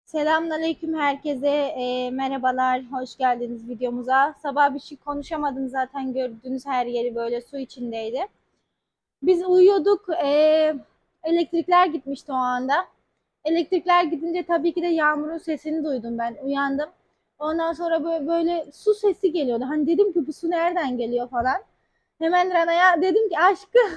Selamünaleyküm herkese. Merhabalar, hoş geldiniz videomuza. Sabah bir şey konuşamadım zaten gördüğünüz her yeri böyle su içindeydi. Biz uyuyorduk, elektrikler gitmişti o anda. Elektrikler gidince tabii ki de yağmurun sesini duydum ben, uyandım. Ondan sonra böyle su sesi geliyordu. Hani dedim ki bu su nereden geliyor falan. Hemen Rana'ya dedim ki aşkım,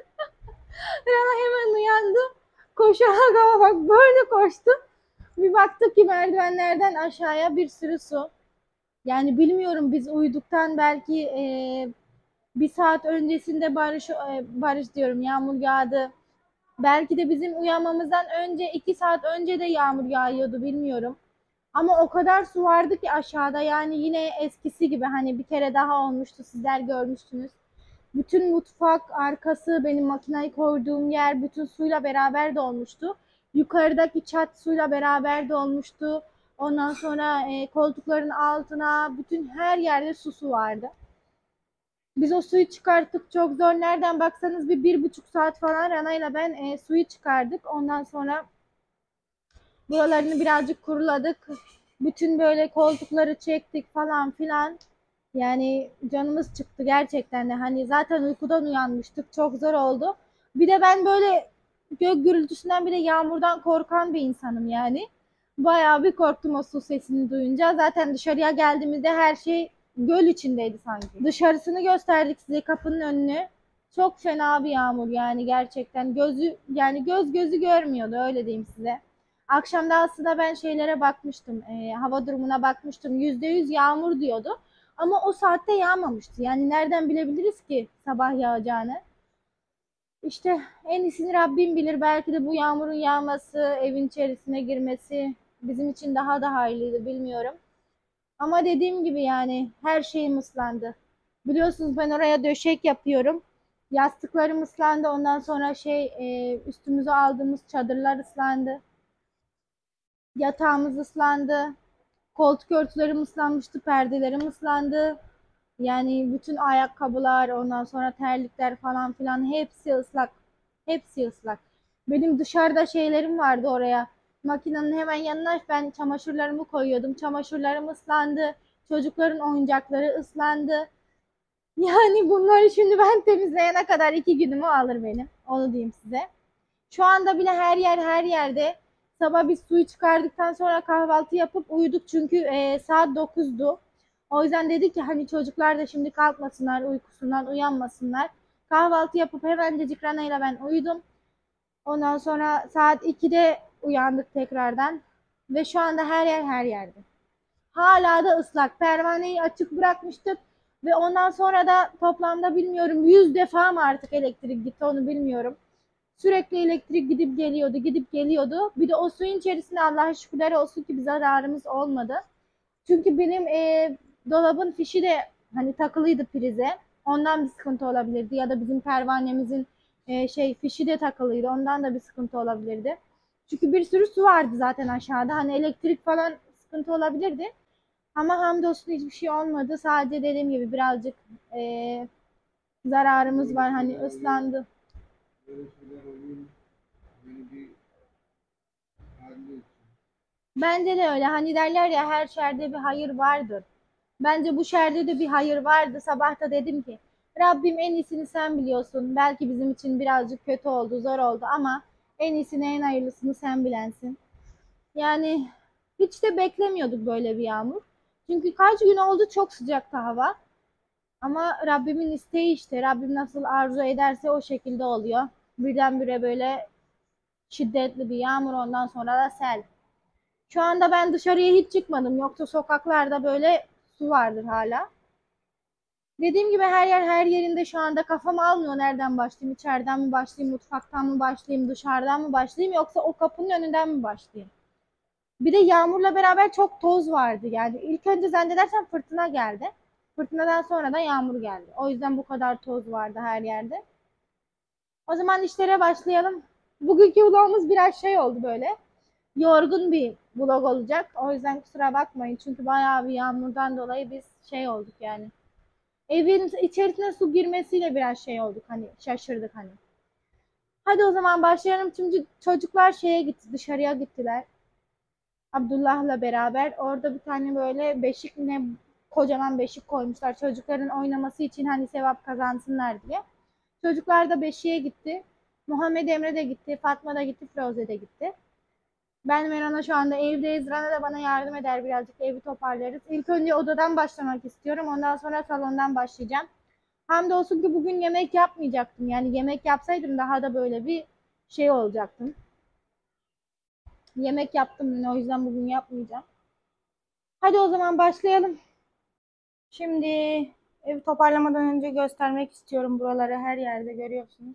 Rana hemen uyandı. Koşarak ama bak böyle koştu. Bir baktık ki merdivenlerden aşağıya bir sürü su. Yani bilmiyorum biz uyuduktan belki bir saat öncesinde barış diyorum yağmur yağdı. Belki de bizim uyanmamızdan önce 2 saat önce de yağmur yağıyordu bilmiyorum. Ama o kadar su vardı ki aşağıda yani yine eskisi gibi hani bir kere daha olmuştu sizler görmüştünüz. Bütün mutfak arkası benim makinayı koyduğum yer bütün suyla beraber dolmuştu. Yukarıdaki çat suyla beraber dolmuştu. Ondan sonra koltukların altına bütün her yerde su vardı. Biz o suyu çıkarttık çok zor. Nereden baksanız bir 1,5 saat falan Rana ile ben suyu çıkardık. Ondan sonra buralarını birazcık kuruladık. Bütün böyle koltukları çektik falan filan. Yani canımız çıktı gerçekten de. Hani zaten uykudan uyanmıştık. Çok zor oldu. Bir de ben böyle gök gürültüsünden bile yağmurdan korkan bir insanım yani. Bayağı bir korktum o su sesini duyunca. Zaten dışarıya geldiğimizde her şey göl içindeydi sanki. Dışarısını gösterdik size kapının önünü. Çok fena bir yağmur yani gerçekten. Göz gözü görmüyordu öyle diyeyim size. Akşamda aslında ben şeylere bakmıştım. Hava durumuna bakmıştım. %100 yağmur diyordu. Ama o saatte yağmamıştı. Yani nereden bilebiliriz ki sabah yağacağını? İşte en iyisini Rabbim bilir. Belki de bu yağmurun yağması, evin içerisine girmesi bizim için daha da hayırlıydı bilmiyorum. Ama dediğim gibi yani her şeyim ıslandı. Biliyorsunuz ben oraya döşek yapıyorum. Yastıklarım ıslandı. Ondan sonra üstümüze aldığımız çadırlar ıslandı. Yatağımız ıslandı. Koltuk örtülerim ıslanmıştı, perdelerim ıslandı. Yani bütün ayakkabılar, ondan sonra terlikler falan filan hepsi ıslak. Hepsi ıslak. Benim dışarıda şeylerim vardı oraya. Makinenin hemen yanına ben çamaşırlarımı koyuyordum. Çamaşırlarım ıslandı. Çocukların oyuncakları ıslandı. Yani bunları şimdi ben temizleyene kadar 2 günümü alır benim. Onu diyeyim size. Şu anda bile her yerde. Sabah biz suyu çıkardıktan sonra kahvaltı yapıp uyuduk çünkü saat 9'du. O yüzden dedik ki hani çocuklar da şimdi kalkmasınlar uykusundan uyanmasınlar. Kahvaltı yapıp hemencecik Rana ile ben uyudum. Ondan sonra saat 2'de uyandık tekrardan. Ve şu anda her yerde. Hala da ıslak. Pervaneyi açık bırakmıştık. Ve ondan sonra da toplamda bilmiyorum 100 defa mı artık elektrik gitti onu bilmiyorum. Sürekli elektrik gidip geliyordu. Bir de o suyun içerisinde Allah'a şükürler olsun ki bir zararımız olmadı. Çünkü benim dolabın fişi de hani takılıydı prize. Ondan bir sıkıntı olabilirdi ya da bizim pervanemizin fişi de takılıydı. Ondan da bir sıkıntı olabilirdi. Çünkü bir sürü su vardı zaten aşağıda. Hani elektrik falan sıkıntı olabilirdi. Ama hamdolsun hiçbir şey olmadı. Sadece dediğim gibi birazcık zararımız var. Hani ıslandı. Bence de öyle. Hani derler ya her şerde bir hayır vardır. Bence bu şerde de bir hayır vardı. Sabah da dedim ki Rabbim en iyisini sen biliyorsun. Belki bizim için birazcık kötü oldu, zor oldu ama en iyisini, en hayırlısını sen bilensin. Yani hiç de beklemiyorduk böyle bir yağmur. Çünkü kaç gün oldu çok sıcaktı hava. Ama Rabbimin isteği işte. Rabbim nasıl arzu ederse o şekilde oluyor. Birdenbire böyle şiddetli bir yağmur ondan sonra da sel. Şu anda ben dışarıya hiç çıkmadım. Yoksa sokaklarda böyle su vardır hala. Dediğim gibi her yerinde şu anda kafam almıyor nereden başlayayım, içeriden mi başlayayım, mutfaktan mı başlayayım, dışarıdan mı başlayayım yoksa o kapının önünden mi başlayayım? Bir de yağmurla beraber çok toz vardı. Yani ilk önce zannedersem fırtına geldi. Fırtınadan sonra da yağmur geldi. O yüzden bu kadar toz vardı her yerde. O zaman işlere başlayalım. Bugünkü vlogumuz biraz şey oldu böyle. Yorgun bir vlog olacak. O yüzden kusura bakmayın. Çünkü bayağı bir yağmurdan dolayı biz şey olduk yani. Evin içerisine su girmesiyle biraz şey olduk hani şaşırdık hani. Hadi o zaman başlayalım çünkü çocuklar şeye gitti dışarıya gittiler. Abdullah'la beraber. Orada bir tane böyle beşik ne, kocaman beşik koymuşlar çocukların oynaması için, hani sevap kazansınlar diye. Çocuklar da beşiğe gitti. Muhammed Emre de gitti, Fatma da gitti, Firuze de gitti. Ben ve Rana şu anda evdeyiz. Rana da bana yardım eder, birazcık evi toparlarız. İlk önce odadan başlamak istiyorum. Ondan sonra salondan başlayacağım. Hamdolsun ki bugün yemek yapmayacaktım. Yani yemek yapsaydım daha da böyle bir şey olacaktım. Yemek yaptım yine, o yüzden bugün yapmayacağım. Hadi o zaman başlayalım. Şimdi evi toparlamadan önce göstermek istiyorum buraları, her yerde görüyorsunuz.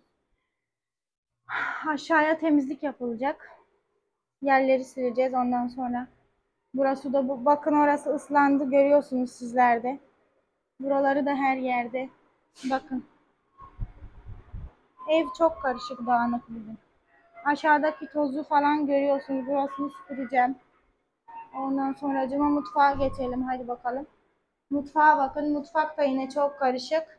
Aşağıya temizlik yapılacak. Yerleri sileceğiz ondan sonra. Burası da bakın, orası ıslandı, görüyorsunuz sizler de. Buraları da her yerde. Bakın. Ev çok karışık, dağınık bugün. Aşağıdaki tozu falan görüyorsunuz. Burasını süpüreceğim. Ondan sonra acaba mutfağa geçelim. Hadi bakalım. Mutfağa bakın. Mutfak da yine çok karışık.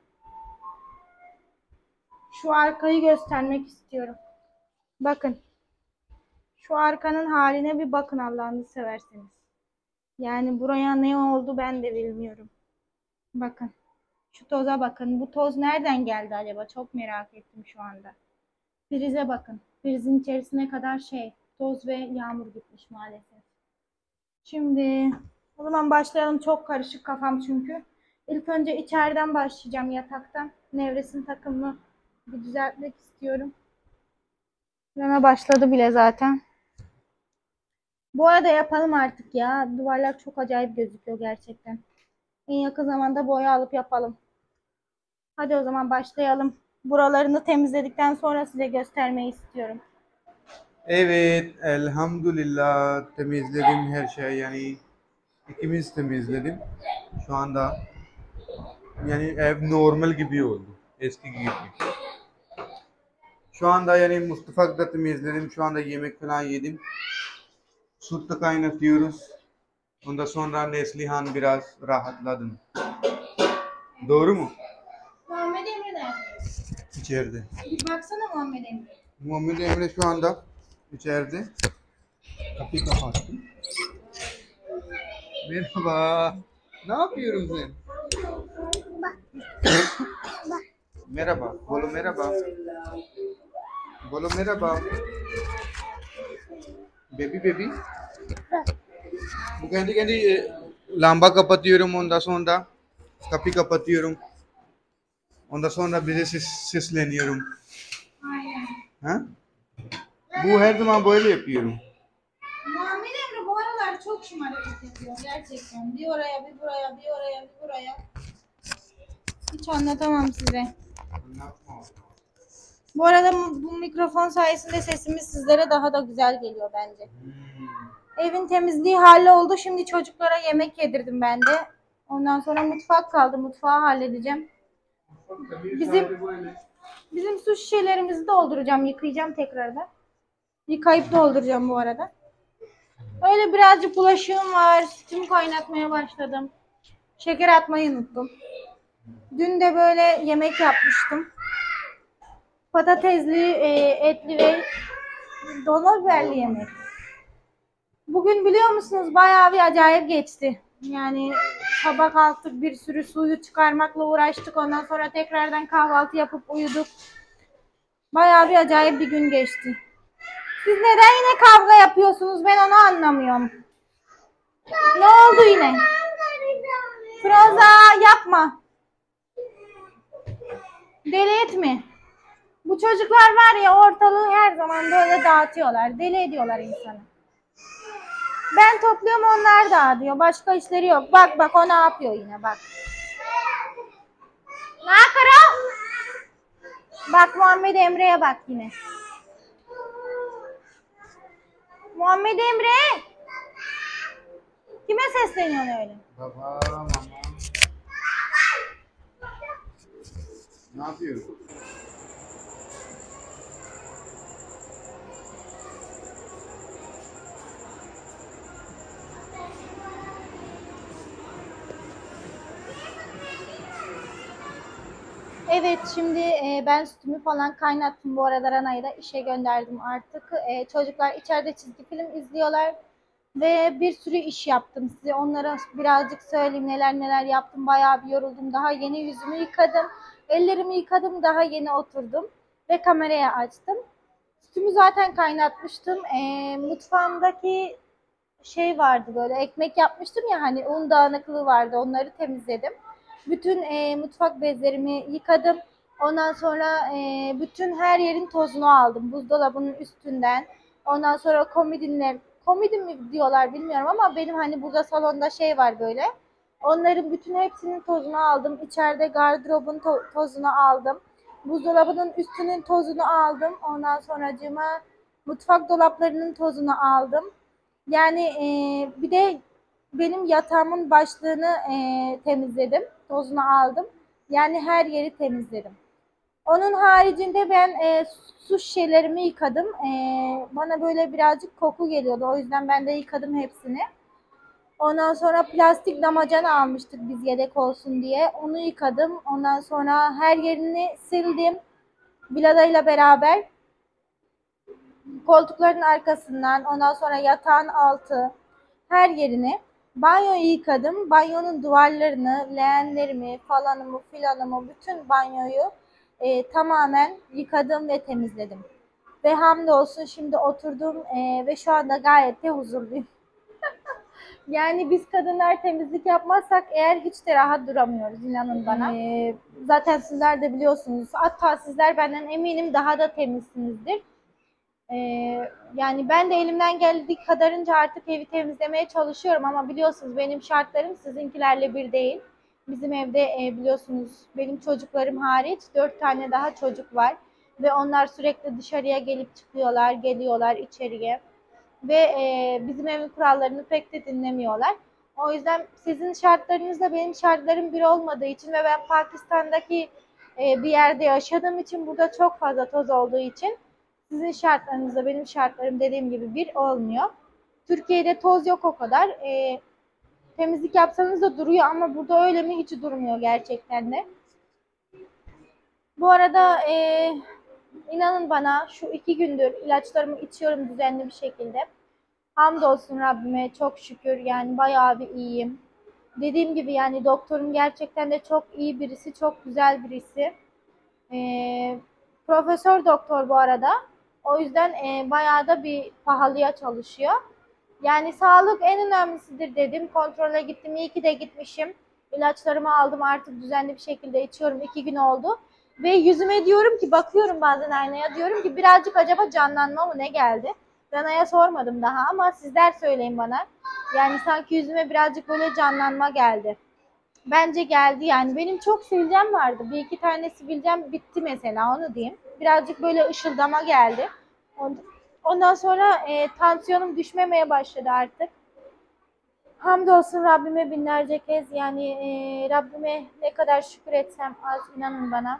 Şu arkayı göstermek istiyorum. Bakın. Şu arkanın haline bir bakın Allah'ını severseniz. Yani buraya ne oldu ben de bilmiyorum. Bakın. Şu toza bakın. Bu toz nereden geldi acaba? Çok merak ettim şu anda. Prize bakın. Prizin içerisine kadar toz ve yağmur gitmiş maalesef. Şimdi o zaman başlayalım. Çok karışık kafam çünkü. İlk önce içeriden başlayacağım, yataktan. Nevresim takımını bir düzeltmek istiyorum. Rana başladı bile zaten. Bu arada yapalım artık ya. Duvarlar çok acayip gözüküyor gerçekten. En yakın zamanda boya alıp yapalım. Hadi o zaman başlayalım. Buralarını temizledikten sonra size göstermeyi istiyorum. Evet, elhamdülillah temizledim her şey, yani ikimiz temizledim. Şu anda yani ev normal gibi oldu, eski gibi. Şu anda yani mutfakta da temizledim. Şu anda yemek falan yedim. Süt de kaynatıyoruz. Ondan sonra Neslihan biraz rahatladım. Doğru mu? Muhammed Emre nerede? İçeride. Bir baksana Muhammed Emre. Muhammed Emre şu anda içeride. Kapıyı kapattım. Merhaba. Ne yapıyorsun sen? Merhaba. Bolo merhaba. Bolo merhaba. Baby. Bu kendi lamba kapatıyorum, ondan sonra kapıyı kapatıyorum. Ondan sonra bize sesleniyorum. Aynen. Ha? Bu her zaman böyle yapıyorum. Muhammed Emre bu aralar çok şımarıklık yapıyor gerçekten. Bir oraya, bir buraya, bir oraya, bir buraya. Hiç anlatamam size. Bu arada bu mikrofon sayesinde sesimiz sizlere daha da güzel geliyor bence. Evin temizliği halloldu. Şimdi çocuklara yemek yedirdim ben de. Ondan sonra mutfak kaldı. Mutfağı halledeceğim. Bizim su şişelerimizi dolduracağım. Yıkayacağım tekrardan. Yıkayıp dolduracağım bu arada. Öyle birazcık bulaşığım var. Sütümü kaynatmaya başladım. Şeker atmayı unuttum. Dün de böyle yemek yapmıştım. Patatesli, etli ve dolma biberli yemek. Bugün biliyor musunuz bayağı bir acayip geçti. Yani sabah kalktık, bir sürü suyu çıkarmakla uğraştık. Ondan sonra tekrardan kahvaltı yapıp uyuduk. Bayağı bir acayip bir gün geçti. Siz neden yine kavga yapıyorsunuz? Ben onu anlamıyorum. Ne oldu yine? Froza yapma. Deli etme. Bu çocuklar var ya, ortalığı her zaman böyle dağıtıyorlar. Deli ediyorlar insanı. Ben topluyorum, onlar dağıtıyor. Başka işleri yok. Bak o ne yapıyor yine, bak. Ne yapıyor? Bak Muhammed Emre'ye bak yine. Muhammed Emre! Kime sesleniyorsun öyle? Baba, mama. Ne yapıyorsun? Evet, şimdi ben sütümü falan kaynattım. Bu arada Rana'yı da işe gönderdim artık. Çocuklar içeride çizgi film izliyorlar. Ve bir sürü iş yaptım. Size onlara birazcık söyleyeyim neler neler yaptım. Bayağı bir yoruldum. Daha yeni yüzümü yıkadım. Ellerimi yıkadım. Daha yeni oturdum. Ve kameraya açtım. Sütümü zaten kaynatmıştım. Mutfağımdaki şey vardı, böyle ekmek yapmıştım ya, hani un dağınıklığı vardı, onları temizledim. Bütün mutfak bezlerimi yıkadım. Ondan sonra bütün her yerin tozunu aldım. Buzdolabının üstünden. Ondan sonra komodin mi diyorlar bilmiyorum ama benim hani burada salonda şey var böyle. Onların bütün hepsinin tozunu aldım. İçeride gardırobun tozunu aldım. Buzdolabının üstünün tozunu aldım. Ondan sonracığıma mutfak dolaplarının tozunu aldım. Yani bir de benim yatağımın başlığını temizledim. Tozunu aldım. Yani her yeri temizledim. Onun haricinde ben su şişelerimi yıkadım. Bana böyle birazcık koku geliyordu. O yüzden ben de yıkadım hepsini. Ondan sonra plastik damacana almıştık biz yedek olsun diye. Onu yıkadım. Ondan sonra her yerini sildim. Biladayla beraber. Koltukların arkasından, ondan sonra yatağın altı, her yerini. Banyoyu yıkadım. Banyonun duvarlarını, leğenlerimi, falanımı, filanımı, bütün banyoyu tamamen yıkadım ve temizledim. Ve hamdolsun şimdi oturdum ve şu anda gayet de huzurluyum. Yani biz kadınlar temizlik yapmazsak eğer hiç de rahat duramıyoruz, inanın bana. Zaten sizler de biliyorsunuz. Hatta sizler benden eminim daha da temizsinizdir. Yani ben de elimden geldiği kadarınca artık evi temizlemeye çalışıyorum ama biliyorsunuz benim şartlarım sizinkilerle bir değil. Bizim evde biliyorsunuz benim çocuklarım hariç 4 tane daha çocuk var ve onlar sürekli dışarıya gelip çıkıyorlar, geliyorlar içeriye ve bizim evin kurallarını pek de dinlemiyorlar. O yüzden sizin şartlarınızla benim şartlarım bir olmadığı için ve ben Pakistan'daki bir yerde yaşadığım için, burada çok fazla toz olduğu için sizin şartlarınızla benim şartlarım dediğim gibi bir olmuyor. Türkiye'de toz yok o kadar. Temizlik yapsanız da duruyor ama burada öyle mi, hiç durmuyor gerçekten de. Bu arada inanın bana şu 2 gündür ilaçlarımı içiyorum düzenli bir şekilde. Hamdolsun Rabbime, çok şükür yani bayağı bir iyiyim. Dediğim gibi yani doktorum gerçekten de çok iyi birisi, çok güzel birisi. Profesör doktor bu arada. O yüzden bayağı da bir pahalıya çalışıyor. Yani sağlık en önemlisidir dedim. Kontrole gittim. İyi ki de gitmişim. İlaçlarımı aldım, artık düzenli bir şekilde içiyorum. 2 gün oldu. Ve yüzüme diyorum ki, bakıyorum bazen aynaya, diyorum ki birazcık acaba canlanma mı ne geldi? Rana'ya sormadım daha ama sizler söyleyin bana. Yani sanki yüzüme birazcık böyle canlanma geldi. Bence geldi yani. Benim çok sivilcem vardı. Bir iki tane sivilcem bitti mesela, onu diyeyim. Birazcık böyle ışıldama geldi. Ondan sonra tansiyonum düşmemeye başladı artık. Hamdolsun Rabbime binlerce kez. Yani Rabbime ne kadar şükür etsem az, inanın bana.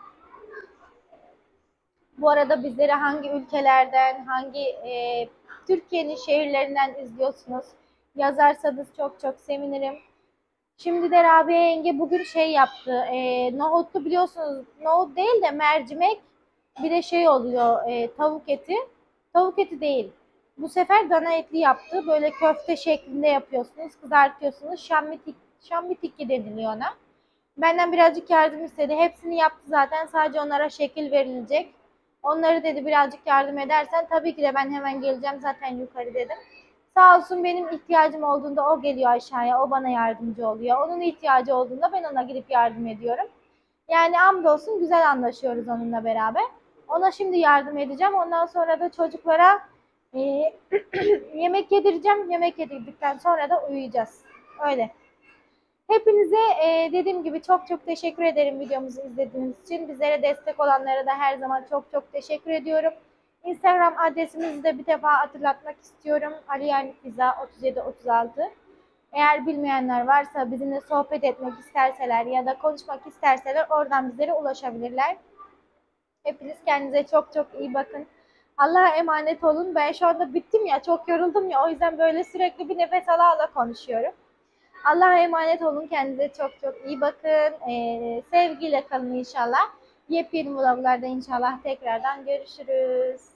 Bu arada bizleri hangi ülkelerden, hangi Türkiye'nin şehirlerinden izliyorsunuz? Yazarsanız çok çok sevinirim. Şimdi de Rabia yenge bugün şey yaptı. Nohutlu, biliyorsunuz. Nohut değil de mercimek. Bir de şey oluyor, tavuk eti. Tavuk eti değil. Bu sefer dana etli yaptı. Böyle köfte şeklinde yapıyorsunuz. Kızartıyorsunuz. Şambitikki deniliyor ona. Benden birazcık yardım istedi. Hepsini yaptı zaten. Sadece onlara şekil verilecek. Onları dedi birazcık yardım edersen tabii ki de ben hemen geleceğim zaten yukarı dedim. Sağ olsun, benim ihtiyacım olduğunda o geliyor aşağıya. O bana yardımcı oluyor. Onun ihtiyacı olduğunda ben ona gidip yardım ediyorum. Yani hamdolsun güzel anlaşıyoruz onunla beraber. Ona şimdi yardım edeceğim. Ondan sonra da çocuklara e, yemek yedireceğim. Yemek yedirdikten sonra da uyuyacağız. Öyle. Hepinize dediğim gibi çok çok teşekkür ederim videomuzu izlediğiniz için. Bizlere destek olanlara da her zaman çok çok teşekkür ediyorum. Instagram adresimizi de bir defa hatırlatmak istiyorum. Aliyanfiza 3736. Eğer bilmeyenler varsa, bizimle sohbet etmek isterseler ya da konuşmak isterseler oradan bizlere ulaşabilirler. Hepiniz kendinize çok çok iyi bakın. Allah'a emanet olun. Ben şu anda bittim ya, çok yoruldum ya, o yüzden böyle sürekli bir nefes ala ala konuşuyorum. Allah'a emanet olun. Kendinize çok çok iyi bakın. Sevgiyle kalın inşallah. Yepyeni vloglarda inşallah tekrardan görüşürüz.